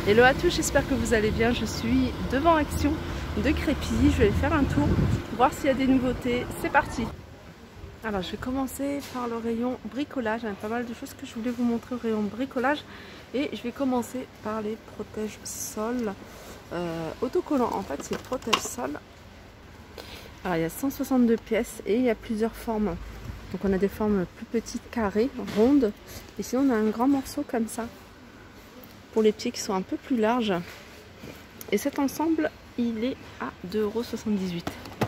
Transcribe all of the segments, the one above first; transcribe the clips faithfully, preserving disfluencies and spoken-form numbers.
Hello à tous, j'espère que vous allez bien. Je suis devant Action de Crépy. Je vais faire un tour, voir s'il y a des nouveautés. C'est parti. Alors je vais commencer par le rayon bricolage. Il y a pas mal de choses que je voulais vous montrer au rayon bricolage. Et je vais commencer par les protège-sol euh, autocollants. En fait, c'est protège-sol. Alors il y a cent soixante-deux pièces et il y a plusieurs formes. Donc on a des formes plus petites, carrées, rondes. Et sinon on a un grand morceau comme ça, pour les pieds qui sont un peu plus larges. Et cet ensemble, il est à deux euros soixante-dix-huit.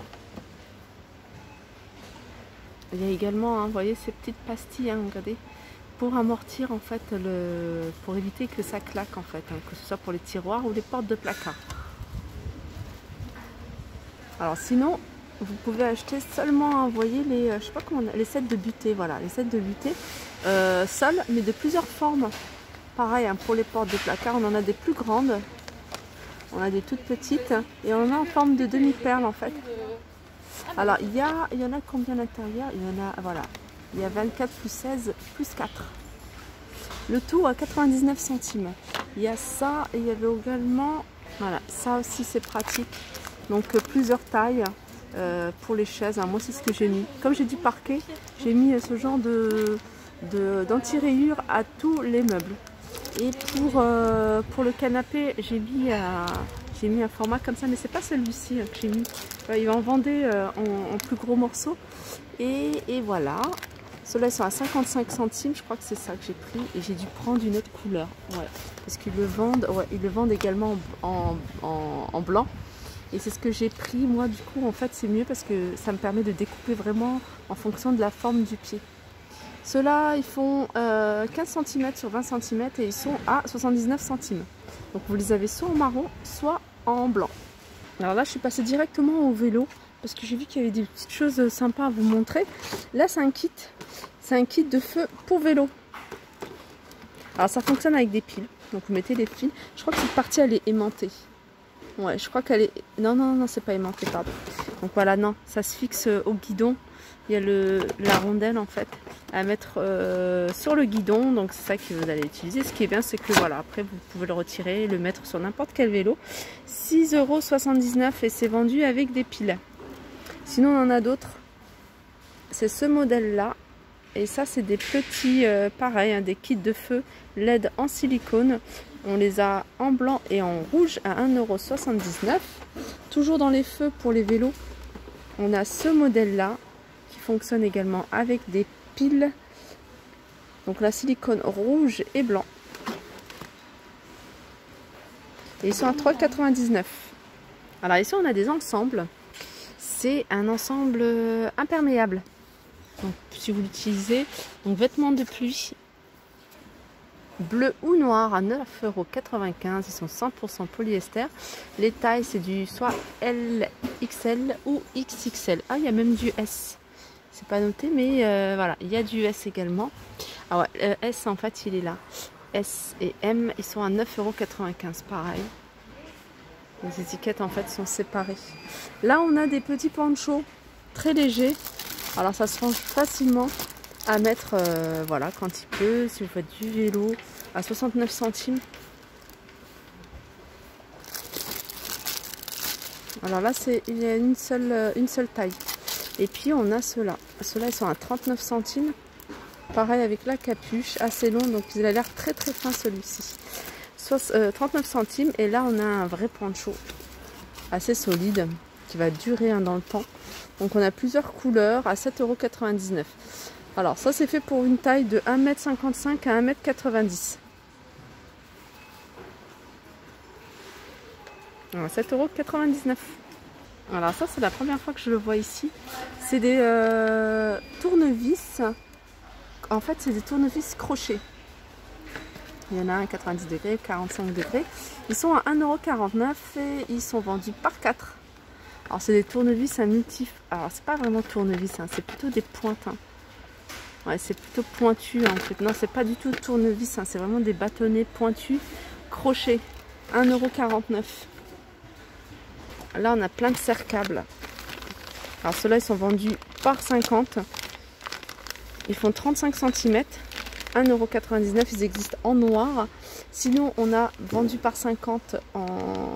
Il y a également, hein, vous voyez, ces petites pastilles, hein, regardez, pour amortir en fait, le, pour éviter que ça claque en fait, hein, que ce soit pour les tiroirs ou les portes de placard. Alors sinon, vous pouvez acheter seulement, vous voyez, les, je sais pas comment, on a, les sets de butée, voilà, les sets de butée, euh, seuls, mais de plusieurs formes. Pareil, hein, pour les portes de placard, on en a des plus grandes, on a des toutes petites, et on en a en forme de demi-perle en fait. Alors, il y, a, il y en a combien à l'intérieur? Il y en a, voilà, il y a vingt-quatre plus seize plus quatre. Le tout à quatre-vingt-dix-neuf centimes. Il y a ça, et il y avait également, voilà, ça aussi c'est pratique. Donc, plusieurs tailles euh, pour les chaises. Hein. Moi, c'est ce que j'ai mis. Comme j'ai du parquet, j'ai mis ce genre de, de, d'anti-rayures à tous les meubles. Et pour, euh, pour le canapé, j'ai mis, euh, j'ai mis un format comme ça, mais c'est pas celui-ci que j'ai mis. Euh, il va en vendre euh, en, en plus gros morceaux. Et, et voilà. Ceux-là sont à cinquante-cinq centimes, je crois que c'est ça que j'ai pris. Et j'ai dû prendre une autre couleur. Ouais. Parce qu'ils le vendent, ouais, ils le vendent également en, en, en blanc. Et c'est ce que j'ai pris. Moi, du coup, en fait, c'est mieux parce que ça me permet de découper vraiment en fonction de la forme du pied. Ceux-là, ils font euh, quinze centimètres sur vingt centimètres et ils sont à soixante-dix-neuf centimes. Donc vous les avez soit en marron, soit en blanc. Alors là, je suis passée directement au vélo parce que j'ai vu qu'il y avait des petites choses sympas à vous montrer. Là, c'est un kit. C'est un kit de feu pour vélo. Alors ça fonctionne avec des piles. Donc vous mettez les fils. Je crois que cette partie, elle est aimantée. Ouais, je crois qu'elle est... Non, non, non, c'est pas aimanté, pardon. Donc voilà, non, ça se fixe au guidon. Il y a le, la rondelle en fait à mettre euh, sur le guidon, donc c'est ça que vous allez utiliser. Ce qui est bien, c'est que voilà, après vous pouvez le retirer et le mettre sur n'importe quel vélo. six euros soixante-dix-neuf et c'est vendu avec des piles. Sinon on en a d'autres, c'est ce modèle là, et ça c'est des petits, euh, pareil, hein, des kits de feu L E D en silicone. On les a en blanc et en rouge à un euro soixante-dix-neuf. Toujours dans les feux pour les vélos, on a ce modèle là fonctionne également avec des piles, donc la silicone rouge et blanc, et ils sont à trois euros quatre-vingt-dix-neuf. Alors ici on a des ensembles, c'est un ensemble imperméable, donc si vous l'utilisez, donc vêtements de pluie bleu ou noir à neuf euros quatre-vingt-quinze, ils sont cent pour cent polyester. Les tailles c'est du soit L X L ou X X L. Ah, il y a même du S. C'est pas noté, mais euh, voilà, il y a du S également. Ah ouais, le S en fait il est là. S et M, ils sont à neuf euros quatre-vingt-quinze, pareil. Les étiquettes en fait sont séparées. Là on a des petits ponchos très légers. Alors ça se range facilement à mettre, euh, voilà, quand il pleut, si vous faites du vélo, à soixante-neuf centimes. Alors là c'est il y a une seule, une seule taille. Et puis on a ceux-là. Ceux-là ils sont à trente-neuf centimes. Pareil avec la capuche, assez long, donc il a l'air très très fin celui-ci. Euh, trente-neuf centimes. Et là on a un vrai poncho assez solide qui va durer hein, dans le temps. Donc on a plusieurs couleurs à sept euros quatre-vingt-dix-neuf. Alors ça c'est fait pour une taille de un mètre cinquante-cinq à un mètre quatre-vingt-dix. sept euros quatre-vingt-dix-neuf. Alors ça c'est la première fois que je le vois ici. C'est des euh, tournevis. En fait c'est des tournevis crochets. Il y en a un à quatre-vingt-dix degrés, quarante-cinq degrés. Ils sont à un euro quarante-neuf et ils sont vendus par quatre. Alors c'est des tournevis à multi... Alors c'est pas vraiment tournevis, hein, c'est plutôt des pointes. Hein. Ouais, c'est plutôt pointu en fait. Non, c'est pas du tout tournevis, hein, c'est vraiment des bâtonnets pointus crochets. un euro quarante-neuf. Là, on a plein de serre-câbles. Alors, ceux-là, ils sont vendus par cinquante. Ils font trente-cinq centimètres. un euro quatre-vingt-dix-neuf. Ils existent en noir. Sinon, on a vendu par cinquante en...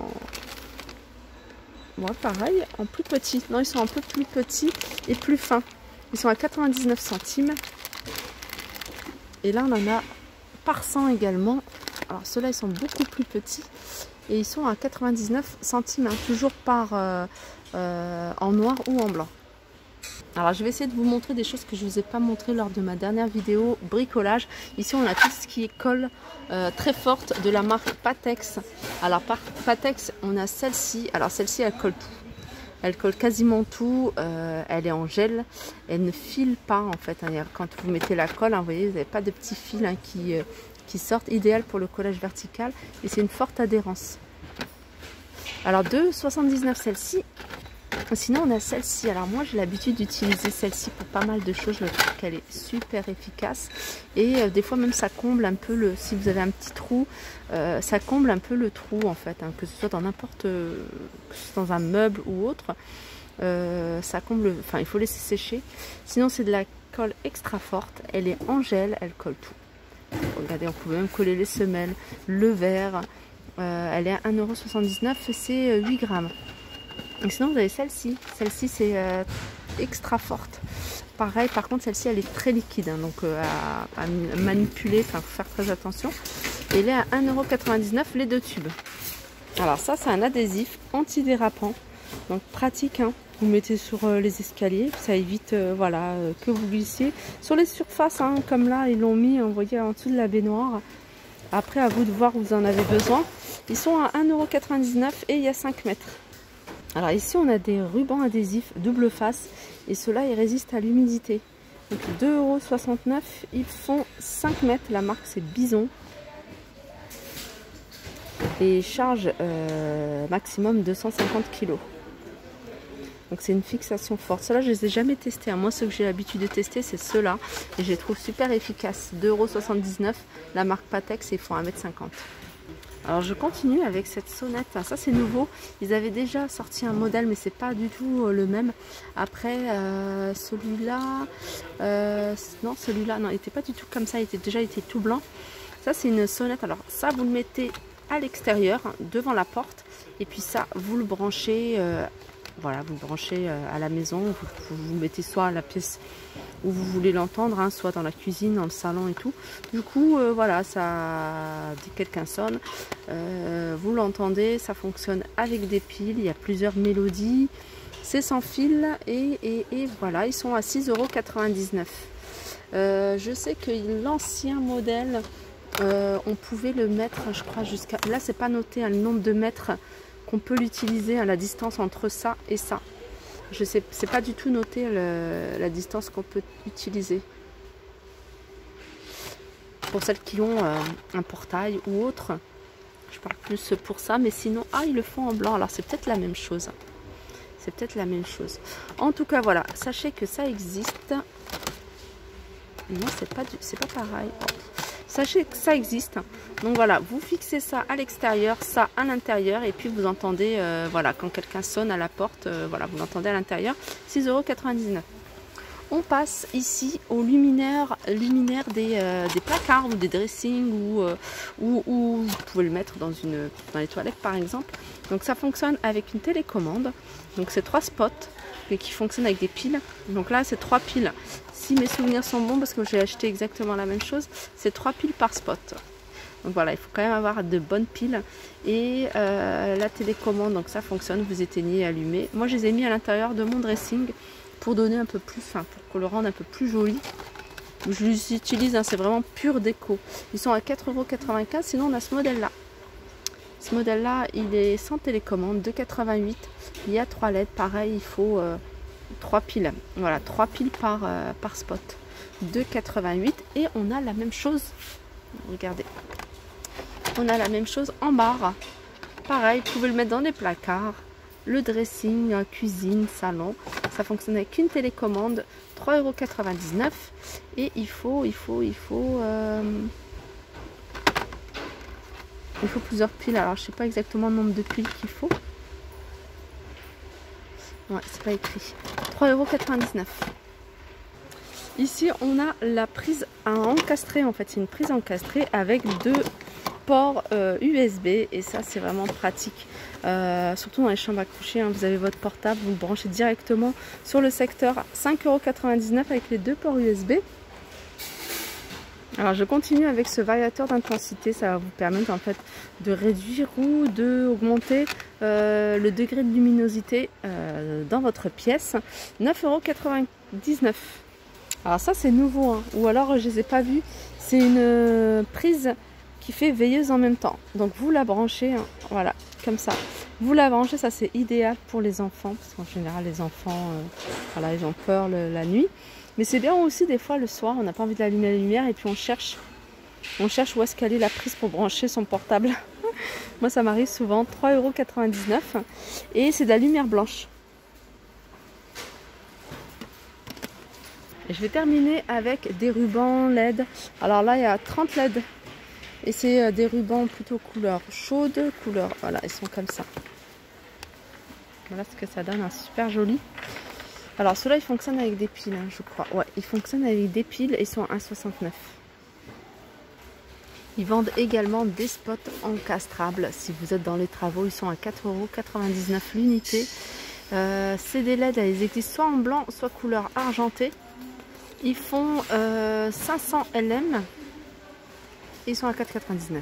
Ouais, pareil, en plus petit. Non, ils sont un peu plus petits et plus fins. Ils sont à quatre-vingt-dix-neuf centimes. Et là, on en a par cent également. Alors, ceux-là, ils sont beaucoup plus petits. Et ils sont à quatre-vingt-dix-neuf centimes, hein, toujours par euh, euh, en noir ou en blanc. Alors, je vais essayer de vous montrer des choses que je ne vous ai pas montré lors de ma dernière vidéo bricolage. Ici, on a tout ce qui est colle euh, très forte de la marque Patex. Alors, par Patex, on a celle-ci. Alors, celle-ci, elle colle tout. Elle colle quasiment tout. Euh, elle est en gel. Elle ne file pas, en fait. Hein. Quand vous mettez la colle, hein, vous voyez, vous n'avez pas de petits fils hein, qui, euh, qui sortent. Idéal pour le collage vertical. Et c'est une forte adhérence. Alors, deux euros soixante-dix-neuf celle-ci. Sinon, on a celle-ci. Alors, moi, j'ai l'habitude d'utiliser celle-ci pour pas mal de choses. Je trouve qu'elle est super efficace. Et euh, des fois, même, ça comble un peu le... Si vous avez un petit trou, euh, ça comble un peu le trou, en fait. Hein, que ce soit dans n'importe... Euh, que ce soit dans un meuble ou autre. Euh, ça comble... Enfin, il faut laisser sécher. Sinon, c'est de la colle extra forte. Elle est en gel. Elle colle tout. Regardez, on pouvait même coller les semelles, le verre. Euh, elle est à un euro soixante-dix-neuf et c'est huit grammes. Et sinon, vous avez celle-ci. Celle-ci, c'est euh, extra forte. Pareil, par contre, celle-ci, elle est très liquide. Hein, donc, euh, à, à manipuler, enfin, faut faire très attention. Et elle est à un euro quatre-vingt-dix-neuf, les deux tubes. Alors, ça, c'est un adhésif antidérapant. Donc, pratique. Hein. Vous mettez sur euh, les escaliers. Ça évite euh, voilà, euh, que vous glissiez. Sur les surfaces, hein, comme là, ils l'ont mis, vous voyez, en dessous de la baignoire. Après, à vous de voir où vous en avez besoin. Ils sont à un euro quatre-vingt-dix-neuf et il y a cinq mètres. Alors ici on a des rubans adhésifs double face et ceux-là ils résistent à l'humidité. Donc deux euros soixante-neuf, ils font cinq mètres, la marque c'est Bison. Et charge euh, maximum deux cent cinquante kilos. Donc c'est une fixation forte. Ceux-là je les ai jamais testés. Moi ceux que j'ai l'habitude de tester c'est ceux-là. Et je les trouve super efficaces. deux euros soixante-dix-neuf, la marque Patex et ils font un mètre cinquante. Alors je continue avec cette sonnette, ça c'est nouveau, ils avaient déjà sorti un modèle mais c'est pas du tout le même. Après euh, celui-là, euh, non celui-là, non il n'était pas du tout comme ça, il était déjà il était tout blanc. Ça c'est une sonnette, alors ça vous le mettez à l'extérieur, devant la porte, et puis ça vous le branchez, euh, voilà vous le branchez euh, à la maison, vous, vous, vous mettez soit à la pièce où vous voulez l'entendre, hein, soit dans la cuisine, dans le salon et tout. Du coup, euh, voilà, ça, dès que quelqu'un sonne, euh, vous l'entendez, ça fonctionne avec des piles, il y a plusieurs mélodies, c'est sans fil et, et, et voilà, ils sont à six euros quatre-vingt-dix-neuf. Euh, je sais que l'ancien modèle, euh, on pouvait le mettre, je crois, jusqu'à... Là, c'est pas noté hein, le nombre de mètres qu'on peut l'utiliser, à hein, la distance entre ça et ça. Je sais, c'est pas du tout noté le, la distance qu'on peut utiliser. Pour celles qui ont euh, un portail ou autre, je parle plus pour ça, mais sinon, ah, ils le font en blanc. Alors c'est peut-être la même chose. C'est peut-être la même chose. En tout cas, voilà, sachez que ça existe. Non, c'est pas, du, c'est pas pareil. Oh. Sachez que ça existe. Donc voilà, vous fixez ça à l'extérieur, ça à l'intérieur, et puis vous entendez, euh, voilà, quand quelqu'un sonne à la porte, euh, voilà, vous l'entendez à l'intérieur, six euros quatre-vingt-dix-neuf. On passe ici au luminaire, luminaire des, euh, des placards ou des dressings, ou, euh, ou, ou vous pouvez le mettre dans, une, dans les toilettes par exemple. Donc ça fonctionne avec une télécommande. Donc c'est trois spots, mais qui fonctionnent avec des piles. Donc là c'est trois piles. Si mes souvenirs sont bons, parce que j'ai acheté exactement la même chose, c'est trois piles par spot. Donc voilà, il faut quand même avoir de bonnes piles. Et euh, la télécommande, donc ça fonctionne, vous éteignez et allumez. Moi je les ai mis à l'intérieur de mon dressing pour donner un peu plus, enfin pour qu'on le rende un peu plus joli. Je les utilise, hein, c'est vraiment pure déco. Ils sont à quatre euros quatre-vingt-quinze, sinon on a ce modèle-là. Ce modèle-là, il est sans télécommande, deux euros quatre-vingt-huit. Il y a trois L E D, pareil, il faut euh, trois piles. Voilà, trois piles par, euh, par spot. deux euros quatre-vingt-huit. Et on a la même chose, regardez. On a la même chose en barre. Pareil, vous pouvez le mettre dans les placards. Le dressing, cuisine, salon, ça fonctionne avec une télécommande, trois euros quatre-vingt-dix-neuf. Et il faut, il faut, il faut, euh, il faut plusieurs piles. Alors je sais pas exactement le nombre de piles qu'il faut. Ouais, c'est pas écrit. trois euros quatre-vingt-dix-neuf. Ici, on a la prise à encastrer. En fait, c'est une prise encastrée avec deux ports euh, U S B. Et ça, c'est vraiment pratique. Euh, surtout dans les chambres à coucher. Hein, vous avez votre portable, vous le branchez directement sur le secteur. cinq euros quatre-vingt-dix-neuf avec les deux ports U S B. Alors, je continue avec ce variateur d'intensité. Ça va vous permettre en fait de réduire ou d'augmenter euh, le degré de luminosité euh, dans votre pièce. neuf euros quatre-vingt-dix-neuf. Alors ça c'est nouveau, hein. Ou alors je les ai pas vus. C'est une euh, prise qui fait veilleuse en même temps. Donc vous la branchez, hein, voilà, comme ça. Vous la branchez, ça c'est idéal pour les enfants, parce qu'en général les enfants, euh, voilà, ils ont peur le, la nuit. Mais c'est bien aussi des fois le soir, on n'a pas envie d'allumer la lumière et puis on cherche, on cherche où est-ce qu'elle est la prise pour brancher son portable. Moi ça m'arrive souvent, trois euros quatre-vingt-dix-neuf et c'est de la lumière blanche. Et je vais terminer avec des rubans L E D. Alors là, il y a trente L E D. Et c'est des rubans plutôt couleur chaude, couleur, voilà, ils sont comme ça. Voilà ce que ça donne, un super joli. Alors ceux-là, ils fonctionnent avec des piles, hein, je crois. Ouais, ils fonctionnent avec des piles et ils sont à un euro soixante-neuf. Ils vendent également des spots encastrables. Si vous êtes dans les travaux, ils sont à quatre euros quatre-vingt-dix-neuf l'unité. Euh, c'est des L E D, elles existent soit en blanc, soit couleur argentée. Ils font euh, cinq cents L M et ils sont à quatre euros quatre-vingt-dix-neuf.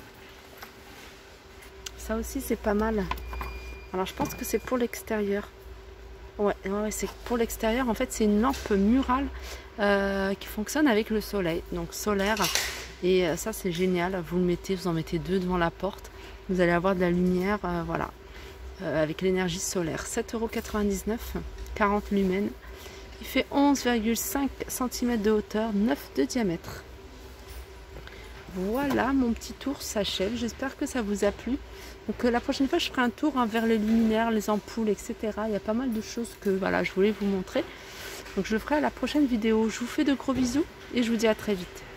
Ça aussi c'est pas mal. Alors je pense que c'est pour l'extérieur. Ouais, ouais c'est pour l'extérieur. En fait c'est une lampe murale euh, qui fonctionne avec le soleil. Donc solaire. Et euh, ça c'est génial. Vous le mettez, vous en mettez deux devant la porte. Vous allez avoir de la lumière, euh, voilà, euh, avec l'énergie solaire. sept euros quatre-vingt-dix-neuf, quarante lumens. Il fait onze virgule cinq centimètres de hauteur, neuf de diamètre. Voilà, mon petit tour s'achève. J'espère que ça vous a plu. Donc euh, la prochaine fois, je ferai un tour hein, vers les luminaires, les ampoules, et cetera. Il y a pas mal de choses que voilà, je voulais vous montrer. Donc je le ferai à la prochaine vidéo. Je vous fais de gros bisous et je vous dis à très vite.